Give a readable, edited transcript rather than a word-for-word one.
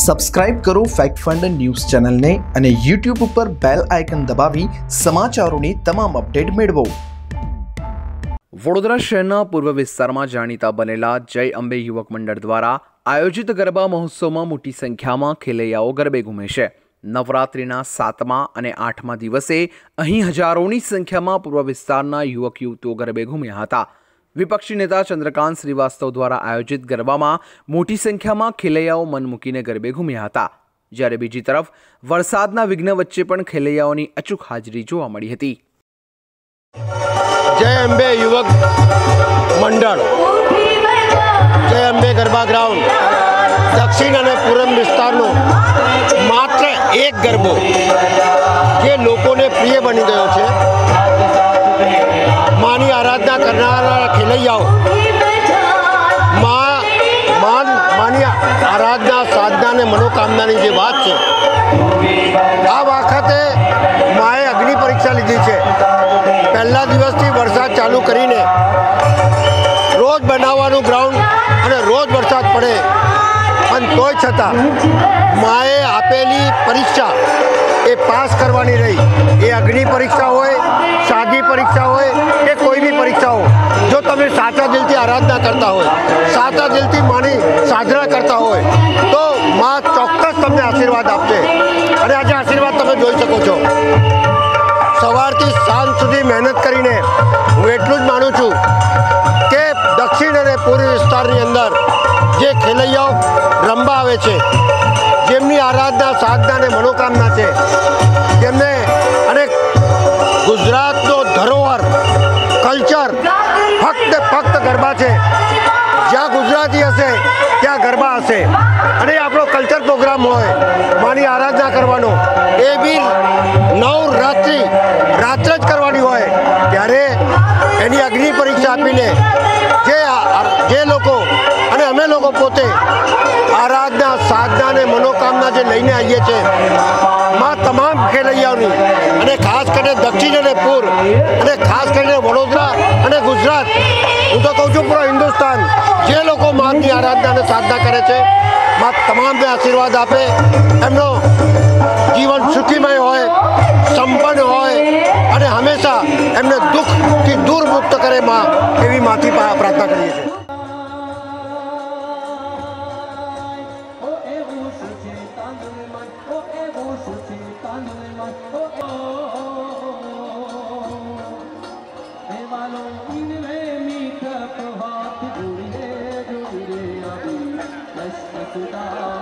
Subscribe કરો fact fund news ચેનલને અને YouTube ઉપર બેલ આઇકન દબાવી સમાચારોની તમામ અપડેટ મેળવો। વડોદરા શહેરના પૂર્વ વિસ્તારમાં જાણીતા બનેલા જય અંબે યુવક મંડળ દ્વારા આયોજિત ગરબા મહોત્સવમાં મોટી સંખ્યામાં ખેલૈયાઓ ગરબે ઘૂમે છે। નવરાત્રિના 7મા અને 8મા દિવસે અહીં હજારોની સંખ્યામાં પૂર્વ વિસ્તારના યુવક યુવતીઓ ગરબે ઘૂમ્યા હતા। विपक्षी नेता चंद्रकांत श्रीवास्तव द्वारा आयोजित गरबामां मोटी संख्यामां खेलैयाओ मन मूकीने गरबे घूम्या हता। ज्यारे बीजी तरफ वरसादना विघ्न वच्चे पण खेलैयाओनी अचूक हाजरी जोवा मळी हती। जय अंबे युवक मंडल जय अंबे गरबा ग्राउंड दक्षिण अने पूर्व विस्तारनो मात्र एक गरबो जे लोकोने प्रिय बनी गयो छे। मानी आराधना करनारा खेलैयाओ मानी आराधना साधना ने मनोकामना जे बात है आ वखते माए अग्नि परीक्षा लीधी है। पहला दिवस थी वरसाद चालू करीने रोज बनावानुं ग्राउंड अने रोज वरसाद पड़े पण तोय छतां माए आपेली परीक्षा ए पास करवानी रही। ए अग्नि परीक्षा होय, सादी परीक्षा होय के कोई भी परीक्षा हो, जो तमे साचा दिलथी आराधना करता होय, साचा दिलथी मानी साधना करता होय तो मां चौक्कस तमने आशीर्वाद आपशे। अने आज आशीर्वाद तमे जोई शको छो। सवारथी सांज सुधी मेहनत करीने हूँ एटलुं ज मानु छुं के दक्षिण अने पूर्व विस्तारनी अंदर जे खेलैयाओ रमवा आवे छे, जेमनी आराधना साधना ने मनोकामना है, जेमने अनेक गुजरातनो धरोहर कल्चर फक्त गरबा है। ज्यां गुजराती हशे त्यां गरबा हशे अने आपणो कल्चर प्रोग्राम होय मानी आराधना करवानो ए बी नवरात्रि रात्रे ज करवानी होय त्यारे एनी अग्नि परीक्षा आपीने जे लोको अने अमे लोको पोते आराधना साधना ने मनोकामना जे लईने आवीए छे मां तमाम खेलैयाओनी अने खास करके दक्षिण अने पूर्व अने खास करके वडोदरा अने गुजरात हूँ तो कहूँ छूँ पूरा हिंदुस्तान जे लोको मांनी आराधना ने साधना करे छे मां तमाम ने आशीर्वाद आपे, एमनो जीवन सुखीमय होय, संपन्न होय अने हमेशा एमने दुख थी दूर मुक्त करे मां एवी मांथी प्रार्थना करीए छे। मीठा प्रभात जुड़े जुड़े अभी